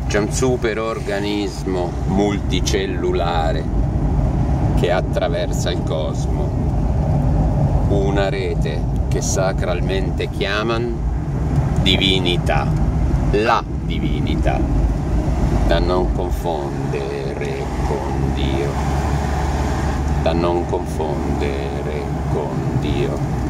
C'è un superorganismo multicellulare che attraversa il cosmo, una rete che sacralmente chiaman divinità, la divinità, da non confondere con Dio, da non confondere con Dio.